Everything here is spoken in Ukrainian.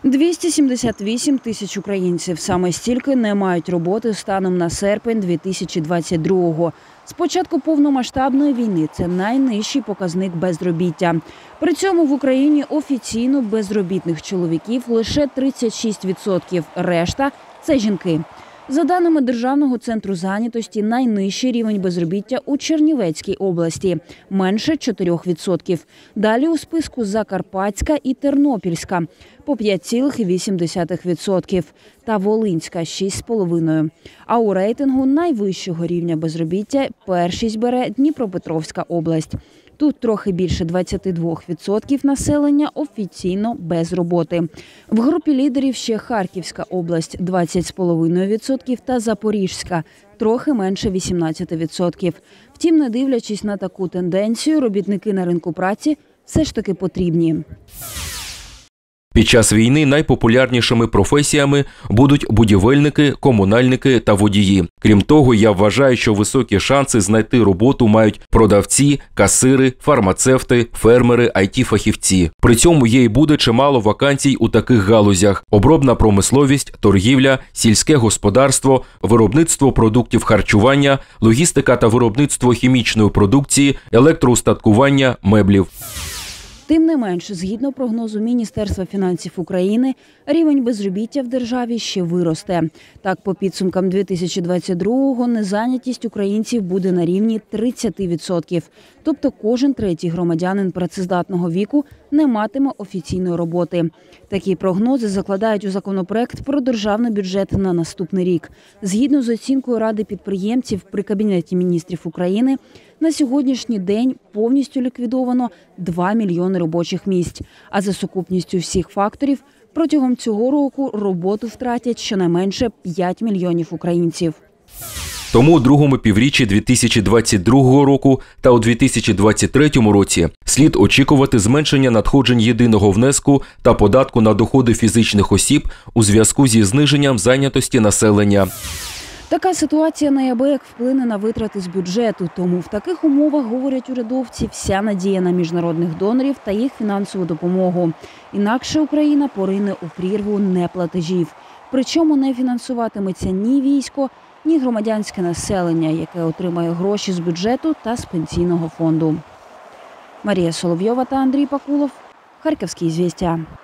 278 тисяч українців. Саме стільки не мають роботи станом на серпень 2022-го. З початку повномасштабної війни це найнижчий показник безробіття. При цьому в Україні офіційно безробітних чоловіків лише 36%. Решта – це жінки. За даними Державного центру зайнятості, найнижчий рівень безробіття у Чернівецькій області – менше 4%. Далі у списку Закарпатська і Тернопільська – по 5,8%, та Волинська – 6,5%. А у рейтингу найвищого рівня безробіття першість бере Дніпропетровська область. Тут трохи більше 22% населення офіційно без роботи. В групі лідерів ще Харківська область – 20,5% та Запорізька – трохи менше 18%. Втім, не дивлячись на таку тенденцію, робітники на ринку праці все ж таки потрібні. Під час війни найпопулярнішими професіями будуть будівельники, комунальники та водії. Крім того, я вважаю, що високі шанси знайти роботу мають продавці, касири, фармацевти, фермери, IT-фахівці. При цьому є і буде чимало вакансій у таких галузях: обробна промисловість, торгівля, сільське господарство, виробництво продуктів харчування, логістика та виробництво хімічної продукції, електроустаткування, меблів. Тим не менш, згідно прогнозу Міністерства фінансів України, рівень безробіття в державі ще виросте. Так, по підсумкам 2022-го незайнятість українців буде на рівні 30%. Тобто кожен третій громадянин працездатного віку не матиме офіційної роботи. Такі прогнози закладають у законопроект про державний бюджет на наступний рік. Згідно з оцінкою Ради підприємців при Кабінеті міністрів України, на сьогоднішній день повністю ліквідовано 2 мільйони робочих місць. А за сукупністю всіх факторів протягом цього року роботу втратять щонайменше 5 мільйонів українців. Тому у другому півріччі 2022 року та у 2023 році слід очікувати зменшення надходжень єдиного внеску та податку на доходи фізичних осіб у зв'язку зі зниженням зайнятості населення. Така ситуація неабияк вплине на витрати з бюджету. Тому в таких умовах, говорять урядовці, вся надія на міжнародних донорів та їх фінансову допомогу. Інакше Україна порине у прірву неплатежів. Причому не фінансуватиметься ні військо, ні громадянське населення, яке отримає гроші з бюджету та з пенсійного фонду. Марія Соловйова та Андрій Пакулов. Харківські звістя.